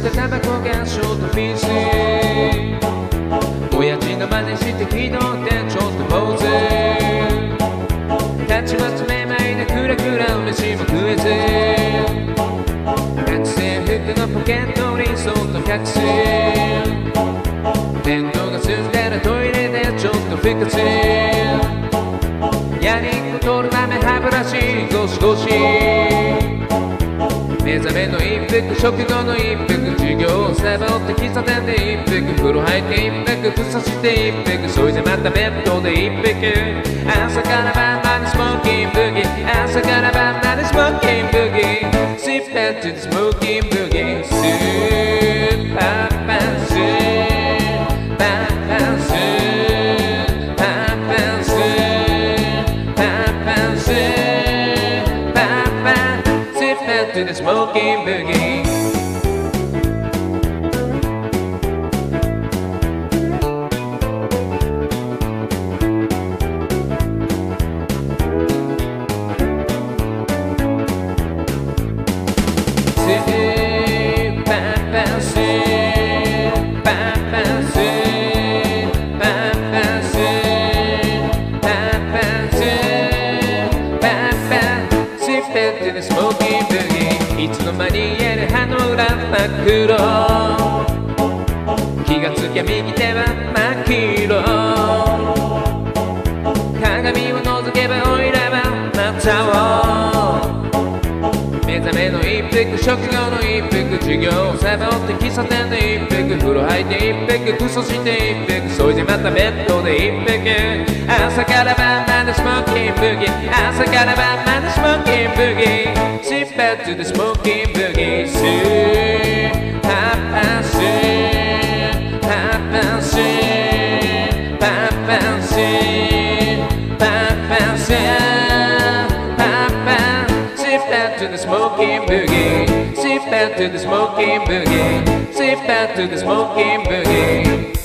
してタバコがショートフィース親父の真似して気取ってちょっとポーズたちまちめまいでクラクラ飯も食えず学生服のポケットにそっと隠すテントが済んだらトイレでちょっとふかすやりっこ取るため歯ブラシゴシゴシ目覚めの一服食後の一服授業をサボって喫茶店で一服風呂入って一服草して一服それでまたベッドで一服朝から晩までスモーキンブギ朝から晩までスモーキンブギ Sit back to the smoking boogie スーパーパンスパンパンスパンパンスパンパンスパンパン Sit back to the smoking boogieいつの間にやる歯の裏真っ黒気がつきゃ右手は真っ黄色鏡を覗けばおいらはまたを目覚めの一服食後の一服授業をサボって喫茶店で一服風呂入って一服クソして一服それでまたベッドで一服朝から晩までスモーキンブギ朝から晩までスモーキンブギSit back to the smoking boogie Papa say Papa say Papa say Papa say Papa Sit back to the smoking boogie Sit back to the smoking boogie Sit back to the smoking boogie